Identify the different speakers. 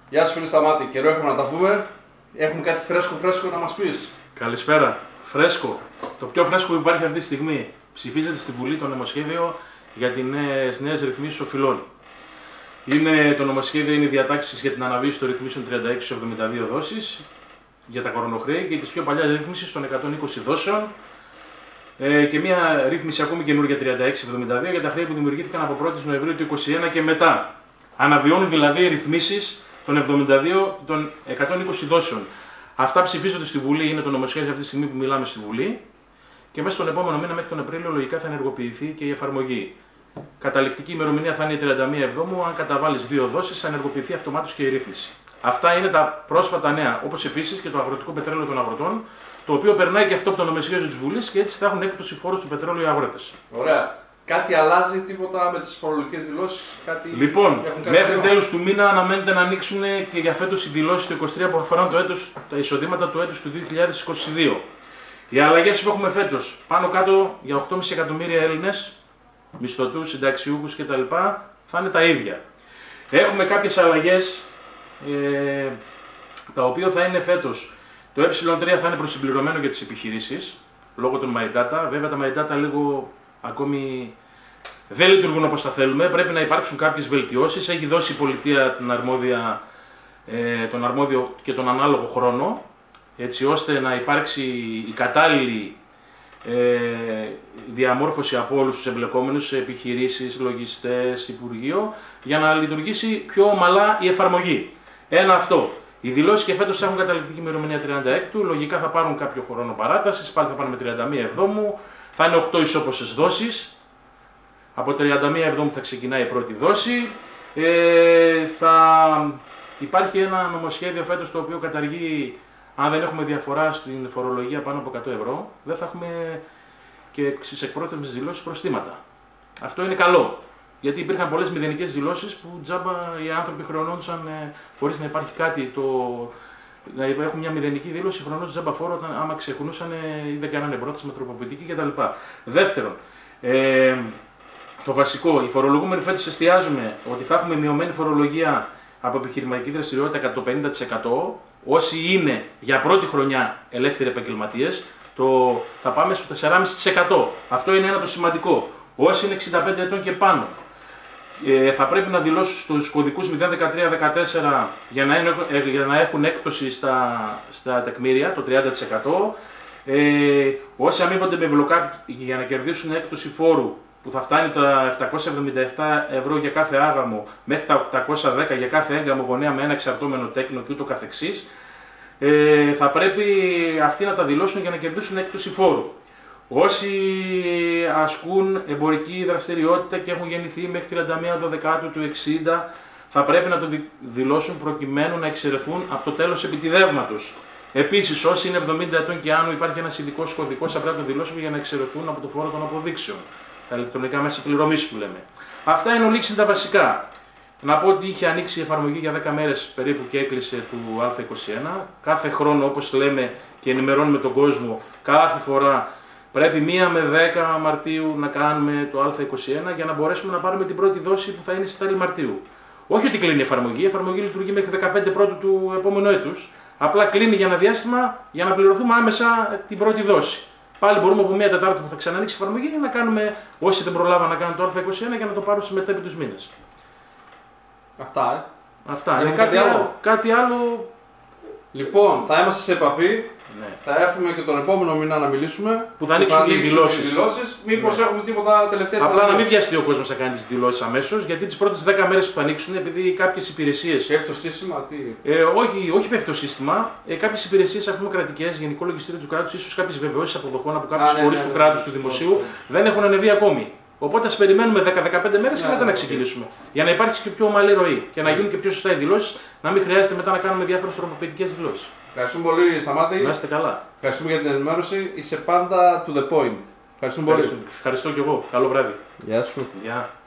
Speaker 1: Γεια σου φίλε Σταμάτη, καιρό έχουμε να τα πούμε. Έχουμε κάτι φρέσκο να μας πεις.
Speaker 2: Καλησπέρα. Φρέσκο. Το πιο φρέσκο που υπάρχει αυτή τη στιγμή. Ψηφίζεται στη Βουλή το νομοσχέδιο για τις νέες ρυθμίσεις οφειλών. Το νομοσχέδιο είναι οι διατάξεις για την αναβίωση των ρυθμίσεων 36-72 δόσεις για τα κορονοχρέη και τις πιο παλιές ρύθμισεις των 120 δόσεων και μια ρύθμιση ακόμη καινούργια 36-72 για τα χρέη που δημιουργήθηκαν από 1η Νοεμβρίου του 2021 και μετά. Αναβιώνουν δηλαδή οι ρυθμίσεις των 72 των 120 δόσεων. Αυτά ψηφίζονται στη Βουλή, είναι το νομοσχέδιο αυτή τη στιγμή που μιλάμε στη Βουλή και μέσα στον επόμενο μήνα μέχρι τον Απρίλιο λογικά θα ενεργοποιηθεί και η εφαρμογή. Καταληκτική ημερομηνία θα είναι η 31 Εβδόμου. Αν καταβάλεις 2 δόσεις, θα ενεργοποιηθεί αυτομάτως και η ρύθμιση. Αυτά είναι τα πρόσφατα νέα, όπως επίσης και το αγροτικό πετρέλαιο των αγροτών, το οποίο περνάει και αυτό από το νομοσχέδιο της Βουλής και έτσι θα έχουν έκπτωση φόρου του πετρέλαιου οι αγρότες.
Speaker 1: Ωραία. Κάτι αλλάζει τίποτα με τις φορολογικές δηλώσεις?
Speaker 2: Λοιπόν, μέχρι τέλος του μήνα αναμένεται να ανοίξουν και για φέτος οι δηλώσεις του 2023 που αφορούν τα εισοδήματα του έτους του 2022. Οι αλλαγές που έχουμε φέτος, πάνω κάτω για 8,5 εκατομμύρια Έλληνες, μισθωτούς, συνταξιούχους κτλ. Θα είναι τα ίδια. Έχουμε κάποιες αλλαγές τα οποία θα είναι φέτος. Το ε3 θα είναι προσυμπληρωμένο για τις επιχειρήσεις λόγω των My Data. Βέβαια τα My Data λίγο ακόμη δεν λειτουργούν όπως τα θέλουμε. Πρέπει να υπάρξουν κάποιες βελτιώσεις. Έχει δώσει η πολιτεία τον αρμόδιο και τον ανάλογο χρόνο, έτσι ώστε να υπάρξει η κατάλληλη διαμόρφωση από όλους τους εμπλεκόμενους, επιχειρήσεις, λογιστές, Υπουργείο, για να λειτουργήσει πιο ομαλά η εφαρμογή. Ένα αυτό. Οι δηλώσεις και φέτος έχουν καταληκτική ημερομηνία 36, λογικά θα πάρουν κάποιο χρόνο παράτασης, πάλι θα πάνε με 31 Εβδόμου, θα είναι 8 ισόποσες δόσεις. Από 31 Εβδόμου θα ξεκινάει η πρώτη δόση. Θα υπάρχει ένα νομοσχέδιο φέτος το οποίο καταργεί, αν δεν έχουμε διαφορά στην φορολογία πάνω από 100 ευρώ, δεν θα έχουμε και στις εκπρόθεσμες δηλώσεις προστήματα. Αυτό είναι καλό. Γιατί υπήρχαν πολλές μηδενικές δηλώσεις που τζάμπα οι άνθρωποι χρεωνόντουσαν χωρίς να υπάρχει κάτι. Να έχουν μια μηδενική δήλωση, χρεωνόντουσαν τζάμπα φόρο άμα ξεχνούσαν ή δεν κάνανε πρόθεση με τροποποιητική κτλ. Δεύτερον, το βασικό, οι φορολογούμενοι φέτος εστιάζουμε ότι θα έχουμε μειωμένη φορολογία από επιχειρηματική δραστηριότητα κατά το 50%. Όσοι είναι για πρώτη χρονιά ελεύθεροι επαγγελματίες, θα πάμε στο 4,5%. Αυτό είναι ένα το σημαντικό. Όσοι είναι 65 ετών και πάνω, θα πρέπει να δηλώσουν στους κωδικούς 013-14 για να έχουν έκπτωση στα τεκμήρια, το 30%. Όσοι αμείβονται με βλοκάπη για να κερδίσουν έκπτωση φόρου, που θα φτάνει τα 777 ευρώ για κάθε άγαμο μέχρι τα 810 για κάθε έγκαμο γονέα με ένα εξαρτώμενο τέκνο και ούτω καθεξής, θα πρέπει αυτοί να τα δηλώσουν για να κερδίσουν έκπτωση φόρου. Όσοι ασκούν εμπορική δραστηριότητα και έχουν γεννηθεί μέχρι 31 Δεκάτου του 60, θα πρέπει να το δηλώσουν προκειμένου να εξαιρεθούν από το τέλος επιτιδεύματος. Επίσης, όσοι είναι 70 ετών και άνω, υπάρχει ένας ειδικός κωδικός, θα πρέπει να το δηλώσουν για να εξαιρεθούν από το φόρο των αποδείξεων. Τα ηλεκτρονικά μέσα πληρωμής που λέμε. Αυτά είναι ολίξιν τα βασικά. Να πω ότι είχε ανοίξει η εφαρμογή για 10 μέρες περίπου και έκλεισε του Α21. Κάθε χρόνο, όπως λέμε και ενημερώνουμε τον κόσμο, κάθε φορά πρέπει 1 με 10 Μαρτίου να κάνουμε το Α21 για να μπορέσουμε να πάρουμε την πρώτη δόση που θα είναι στις τέλη Μαρτίου. Όχι ότι κλείνει η εφαρμογή λειτουργεί μέχρι 15 Πρώτου του επόμενου έτους. Απλά κλείνει για ένα διάστημα για να πληρωθούμε άμεσα την πρώτη δόση. Πάλι μπορούμε από 1 Τετάρτη που θα ξανανοίξει η εφαρμογή να κάνουμε, όσοι δεν προλάβαν να κάνουν το Α21, για να το πάρουν στους μετέπειτους μήνες. Αυτά. Είναι κάτι άλλο.
Speaker 1: Λοιπόν, θα είμαστε σε επαφή.
Speaker 2: Ναι.
Speaker 1: Θα έρθουμε και τον επόμενο μήνα να μιλήσουμε.
Speaker 2: Που θα ανοίξουν οι δηλώσεις.
Speaker 1: Μήπως έχουμε τίποτα τελευταίες.
Speaker 2: Απλά να μην βιαστεί ο κόσμος να κάνει τις δηλώσεις αμέσως, γιατί τις πρώτες 10 μέρες που θα ανοίξουν, επειδή κάποιες υπηρεσίες.
Speaker 1: Έχει το σύστημα, τι.
Speaker 2: Όχι πέφτει το σύστημα. Κάποιες υπηρεσίες κρατικές, Γενικό Λογιστήριο του Κράτους, ίσως κάποιες βεβαιώσεις αποδοχών από κάποιους φορείς του κράτους, του δημοσίου, δεν έχουν ανεβεί ακόμη. Οπότε ας περιμένουμε 10-15 μέρες και μετά να ξεκινήσουμε. Για να υπάρξει και πιο ομαλή ροή και να γίνουν και πιο σωστά οι δηλώσεις, να μην χρειάζεται μετά να κάνουμε διάφορες τροποποιητικές δηλώσεις.
Speaker 1: Ευχαριστούμε πολύ, Σταμάτη.
Speaker 2: Να είστε καλά.
Speaker 1: Ευχαριστούμε για την ενημέρωση. Είσαι πάντα to the point. Ευχαριστούμε πολύ.
Speaker 2: Ευχαριστώ και εγώ. Καλό βράδυ.
Speaker 1: Γεια σου.
Speaker 2: Γεια.